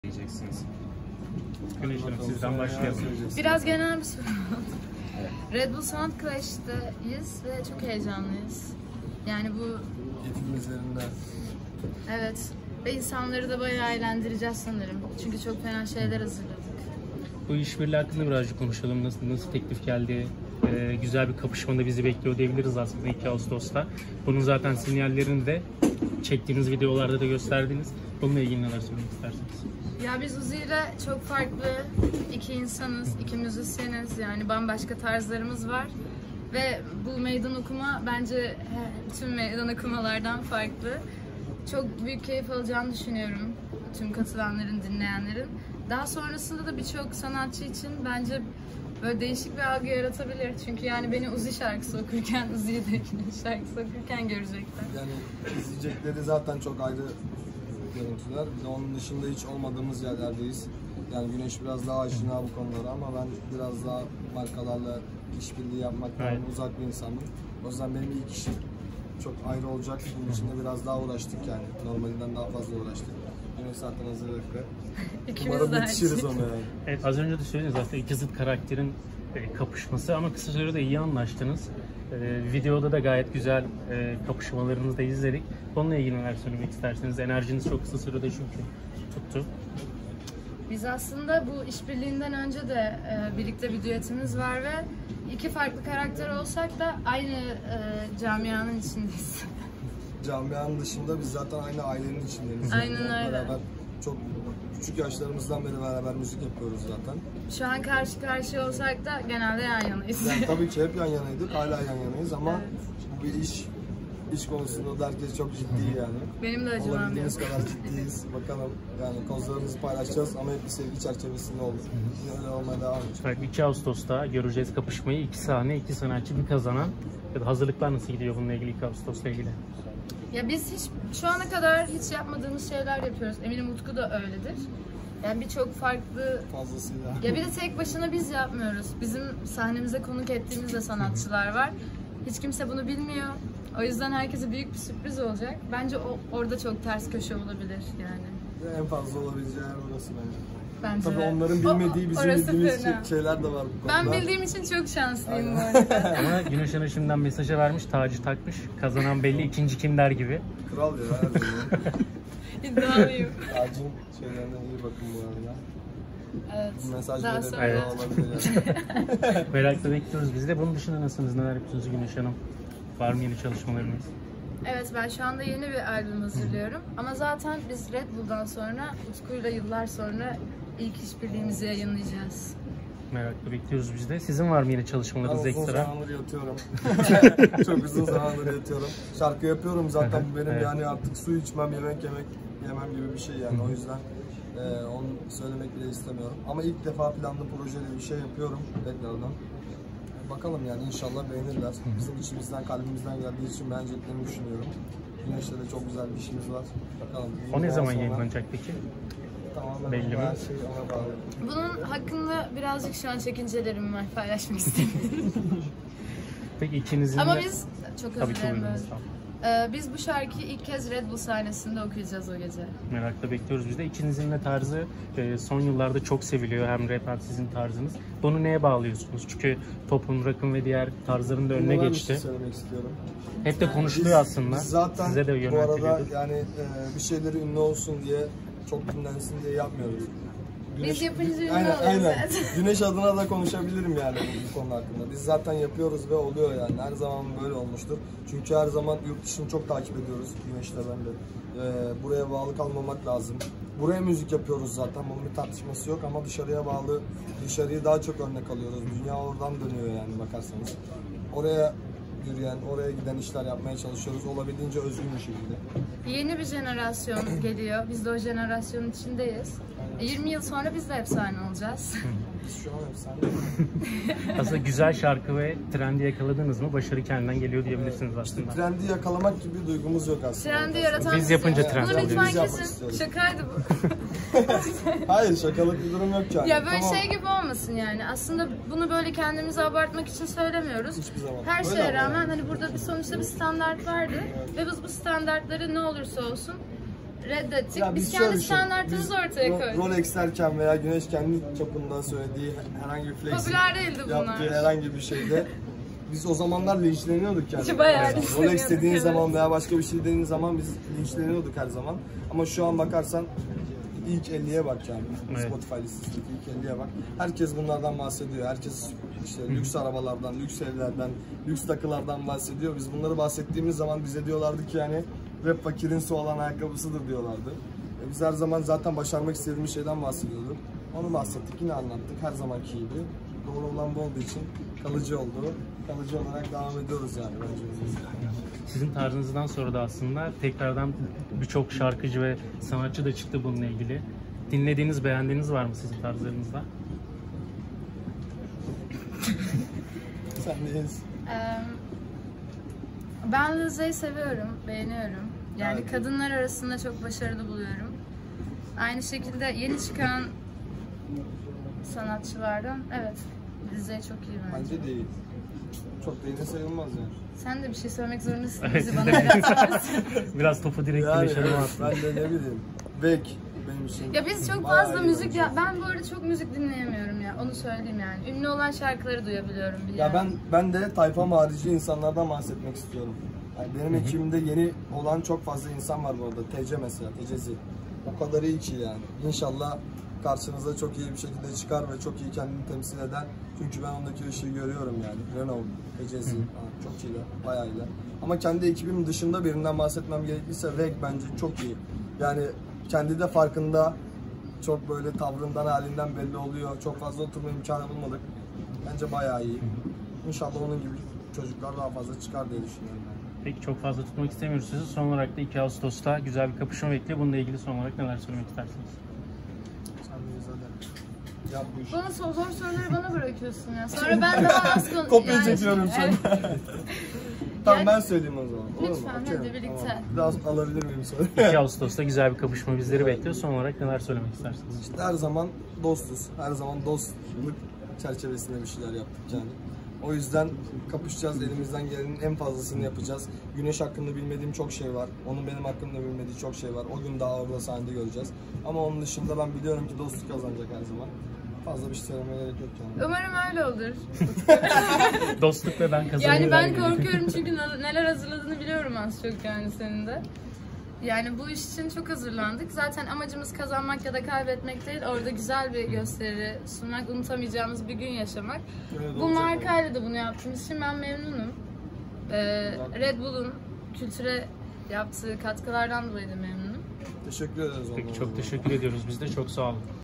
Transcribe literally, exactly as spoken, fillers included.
diyeceksiniz. Güneş Hanım sizden başlayalım. Biraz genel bir soru. Red Bull Sound Clash'teyiz ve çok heyecanlıyız. Yani bu... Yetimizlerinde. Evet. Ve insanları da bayağı eğlendireceğiz sanırım. Çünkü çok fena şeyler hazırladık. Bu işbirliği hakkında birazcık konuşalım. Nasıl, nasıl teklif geldi? Ee, güzel bir kapışmada bizi bekliyor diyebiliriz aslında iki Ağustos'ta. Bunun zaten sinyallerini de çektiğiniz videolarda da gösterdiniz. Bununla ilgili neler söylemek istersiniz? Ya biz Uzi ile çok farklı iki insanız, iki müzisyeniz. Yani bambaşka tarzlarımız var. Ve bu meydan okuma bence bütün meydan okumalardan farklı. Çok büyük keyif alacağını düşünüyorum tüm katılanların, dinleyenlerin. Daha sonrasında da birçok sanatçı için bence böyle değişik bir algı yaratabilir. Çünkü yani beni Uzi şarkısı okurken, Uzi'yi de şarkısı okurken görecekler. Yani izleyecekleri zaten çok ayrı görüntüler. Bir de onun dışında hiç olmadığımız yerlerdeyiz. Yani Güneş biraz daha aşina bu konulara ama ben biraz daha markalarla işbirliği yapmaktan evet. uzak bir insanım. O yüzden benim ilk işim çok ayrı olacak. Bunun için de biraz daha uğraştık yani. Normalinden daha fazla uğraştık. Güneş zaten hazırlıklı. Umarım yetişiriz ona yani. Evet, az önce de söylediniz zaten iki zıt karakterin e, kapışması ama kısa sürede iyi anlaştınız. E, videoda da gayet güzel e, kapışmalarınızı da izledik. Onunla ilgili neler söylemek istersiniz? Enerjiniz çok kısa sürede çünkü tuttu. Biz aslında bu işbirliğinden önce de e, birlikte bir düetimiz var ve iki farklı karakter olsak da aynı e, camianın içindeyiz. Camianın dışında biz zaten aynı ailenin içindeyiz. Aynen yani öyle. Beraber çok küçük yaşlarımızdan beri beraber müzik yapıyoruz zaten. Şu an karşı karşıya olsak da genelde yan yanayız. Yani tabii ki hep yan yanaydık, hala yan yanayız ama evet. bu bir iş, iş konusunda da herkes çok ciddi yani. Benim de acımam yok. Olabildiğimiz kadar ciddiyiz. Bakalım yani kozlarımızı paylaşacağız ama hep bir sevgi çerçevesinde olur. Öyle olmaya devam edecek. Evet, iki Ağustos'ta göreceğiz kapışmayı. İki sahne, iki sanatçı, bir kazanan. Ya da hazırlıklar nasıl gidiyor bununla ilgili, iki Ağustos'la ilgili? Ya biz hiç şu ana kadar hiç yapmadığımız şeyler yapıyoruz. Eminim Utku da öyledir. Yani birçok farklı... Fazlasıyla. Ya bir de tek başına biz yapmıyoruz. Bizim sahnemize konuk ettiğimiz de sanatçılar var. Hiç kimse bunu bilmiyor. O yüzden herkese büyük bir sürpriz olacak. Bence o, orada çok ters köşe olabilir yani. Ve en fazla olabileceği yer orası bence. Bence Tabii de. onların bilmediği, bizim bildiğimiz fena. şeyler de var bu konuda. Ben bildiğim için çok şanslıyım bu arada. Ama Güneş Hanım şimdiden mesajı vermiş, tacı takmış. Kazanan belli, ikinci kim der gibi. Kral ya her zaman. İddialıyım. Tacın şeylerine iyi bakın bu arada. Evet. Bu mesaj Daha verelim. sonra... Evet. Olabilir yani. Merakla bekliyoruz biz de. Bunun dışında nasılsınız? Neler yapıyorsunuz Güneş Hanım? Var mı yeni çalışmalarınız? Evet, ben şu anda yeni bir albüm hazırlıyorum. Ama zaten biz Red Bull'dan sonra, Utku'yla yıllar sonra ilk işbirliğimizi yayınlayacağız. Merakla bekliyoruz biz de. Sizin var mı yeni çalışmalarınız Ben uzun ekstra? zamandır yatıyorum. Çok uzun zamandır yatıyorum. Şarkı yapıyorum zaten bu benim evet. yani artık su içmem, yemek yemek yemem gibi bir şey yani o yüzden e, onu söylemek bile istemiyorum. Ama ilk defa planlı projeli bir şey yapıyorum tekrardan. Bakalım yani inşallah beğenirler. Bizim içimizden, kalbimizden geldiği için beğeneceklerini düşünüyorum. Güneş'le de çok güzel bir işimiz var. Bakalım. O ne zaman sonra... yayınlanacak peki? Tamamen belli mi? Her şey ona bağlı. Bunun hakkında birazcık şu an çekincelerim var. Paylaşmak istemiyorum. Peki ikinizin Ama de... biz çok Tabii özür dilerim. Ee, biz bu şarkıyı ilk kez Red Bull sahnesinde okuyacağız o gece. Merakla bekliyoruz biz de. İkinizin de tarzı e, son yıllarda çok seviliyor. Hem rap hem sizin tarzınız. Bunu neye bağlıyorsunuz? Çünkü pop'un, rock'ın ve diğer tarzların da önüne Bunlar geçti. bir şey söylemek istiyorum. Hep de konuşuluyor biz, aslında. Biz zaten size de bu arada yani e, bir şeyleri ünlü olsun diye, çok dinlensin diye yapmıyoruz. Güneş, biz yapınca ünlü aynen, oluyoruz aynen. zaten. Güneş adına da konuşabilirim yani bu konu hakkında. Biz zaten yapıyoruz ve oluyor yani. Her zaman böyle olmuştur. Çünkü her zaman yurt dışını çok takip ediyoruz. Güneş'le ben de. Ee, buraya bağlı kalmamak lazım. Buraya müzik yapıyoruz zaten. Bunun bir tartışması yok ama dışarıya bağlı, dışarıyı daha çok örnek alıyoruz. Dünya oradan dönüyor yani bakarsanız. Oraya yürüyen, oraya giden işler yapmaya çalışıyoruz. Olabildiğince özgün bir şekilde. Yeni bir jenerasyon geliyor. Biz de o jenerasyonun içindeyiz. yirmi yıl sonra biz de efsane olacağız. Biz şu an efsane. Aslında güzel şarkı ve trendi yakaladınız mı? Başarı kendinden geliyor diyebilirsiniz aslında. İşte trendi yakalamak gibi bir duygumuz yok aslında. Trendi yaratan biz yapınca trend Bunu lütfen oluyor. kesin. Şakaydı bu. Hayır, şakalık bir durum yok yani. Ya böyle tamam. şey gibi olmasın yani. Aslında bunu böyle kendimizi abartmak için söylemiyoruz. Hiçbir zaman. Her Öyle şeye ama rağmen yani. hani burada bir sonuçta bir standart vardı. Ve biz bu standartları ne olursa olsun reddettik. Ya biz şöyle kendi düşün, standartımızı biz ortaya Ro- koyduk. Rolex derken veya Güneş kendi çapında söylediği herhangi bir flexing Popüler değildi bunlar. yaptığı herhangi bir şeyde biz o zamanlar linçleniyorduk yani. Bayağı Rolex linçleniyorduk, dediğin evet. zaman veya başka bir şey dediğin zaman biz linçleniyorduk her zaman. Ama şu an bakarsan ilk elliye bak yani. Evet. Spotify listesindeki ilk elliye bak. Herkes bunlardan bahsediyor. Herkes işte lüks arabalardan, lüks evlerden, lüks takılardan bahsediyor. Biz bunları bahsettiğimiz zaman bize diyorlardı ki yani rap fakirin su olan ayakkabısıdır diyorlardı. E biz her zaman zaten başarmak istediğimiz şeyden bahsediyorduk. Onu bahsettik, yine anlattık her zamanki gibi. Doğru olan bu olduğu için kalıcı oldu. Kalıcı olarak devam ediyoruz yani bence. Sizin tarzınızdan sonra da aslında tekrardan birçok şarkıcı ve sanatçı da çıktı bununla ilgili. Dinlediğiniz, beğendiğiniz var mı sizin tarzlarınızda? Sen deyiz. Ee, ben Lil Z'yi seviyorum, beğeniyorum. Yani Evet. kadınlar arasında çok başarılı buluyorum. Aynı şekilde yeni çıkan sanatçılardan evet Lil Z çok iyi bence. Bence değil. Çok da yine sayılmaz yani. Sen de bir şey söylemek zorundasın. Evet. Bizi bana öğretmez. Biraz topu direkt Yani birleşelim evet, aslında. ben de ne bileyim. Beck benim için. Ya biz çok bayağı fazla iyi müzik bence. ya ben bu arada çok müzik dinleyemiyorum ya. Onu söyleyeyim yani. Ünlü olan şarkıları duyabiliyorum bir Ya yani. ben ben de tayfam harici insanlardan bahsetmek istiyorum. Yani benim ekibimde yeni olan çok fazla insan var bu arada. T C mesela, Tecezi. O kadar iyi ki yani. İnşallah karşınıza çok iyi bir şekilde çıkar ve çok iyi kendini temsil eder. Çünkü ben ondaki ışığı görüyorum yani. Renault, Tecezi falan çok iyiler, bayağı iyiler. Ama kendi ekibim dışında birinden bahsetmem gerekirse Veg bence çok iyi. Yani kendi de farkında, çok böyle tavrından, halinden belli oluyor. Çok fazla oturma imkanı bulmadık. Bence bayağı iyi. İnşallah onun gibi çocuklar daha fazla çıkar diye düşünüyorum. Yani. Peki çok fazla tutmak istemiyoruz sizi. Son olarak da iki Ağustos'ta güzel bir kapışma bekliyor. Bununla ilgili son olarak neler söylemek istersiniz? Sen de zaten yap bu işi. Bana zor, zor soruları bana bırakıyorsun ya. Sonra ben daha az konu... Kopya yani- çekiyorum şu an. Evet. Tamam Yani- ben söyleyeyim o zaman. Olur mu? Lütfen, Okey. hadi birlikte. Tamam. Biraz alabilir miyim sonra? iki Ağustos'ta güzel bir kapışma bizleri bekliyor. Son olarak neler söylemek istersiniz? İşte her zaman dostuz. Her zaman dostluk çerçevesinde bir şeyler yaptık yani. O yüzden kapışacağız. Elimizden gelenin en fazlasını yapacağız. Güneş hakkında bilmediğim çok şey var. Onun benim hakkımda bilmediği çok şey var. O gün daha orada sahnede göreceğiz. Ama onun dışında ben biliyorum ki dostluk kazanacak her zaman. Fazla bir şey söylemeye gerek yok yani. Umarım öyle olur. Dostluk ve ben kazanıyorum. Yani ben korkuyorum çünkü neler hazırladığını biliyorum az çok yani senin de. Yani bu iş için çok hazırlandık. Zaten amacımız kazanmak ya da kaybetmek değil. Orada güzel bir gösteri sunmak, unutamayacağımız bir gün yaşamak. Öyle de Bu olacak markayla da bunu yaptığımız için ben memnunum. Ee, Red Bull'un kültüre yaptığı katkılardan dolayı da memnunum. Teşekkür ederiz. Peki onlara. çok teşekkür ediyoruz biz de. Çok sağ olun.